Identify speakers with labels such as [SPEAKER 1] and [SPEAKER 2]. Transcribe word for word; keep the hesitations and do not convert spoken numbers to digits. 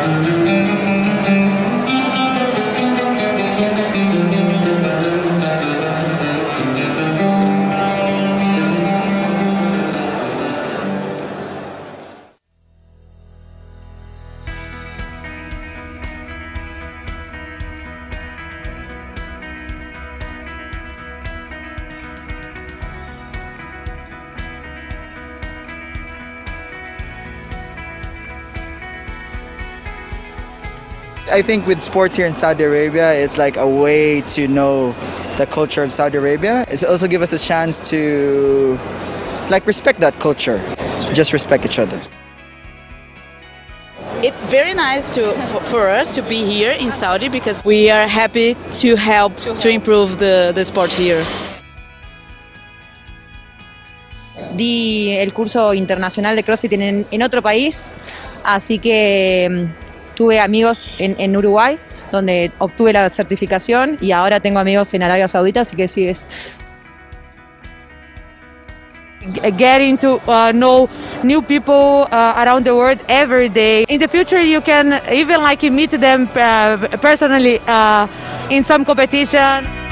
[SPEAKER 1] I think with sports here in Saudi Arabia, it's like a way to know the culture of Saudi Arabia. It's also give us a chance to like respect that culture, just respect each other.
[SPEAKER 2] It's very nice to, for us to be here in Saudi because we are happy to help to improve the, the sport here.
[SPEAKER 3] Di el curso internacional de CrossFit en, en otro país, así que tuve amigos en, en Uruguay, donde obtuve la certificación, y ahora tengo amigos en Arabia Saudita, así que sí es getting to uh, know new people uh, around the world every day. In the future, you can even like meet them uh, personally uh, in some competition.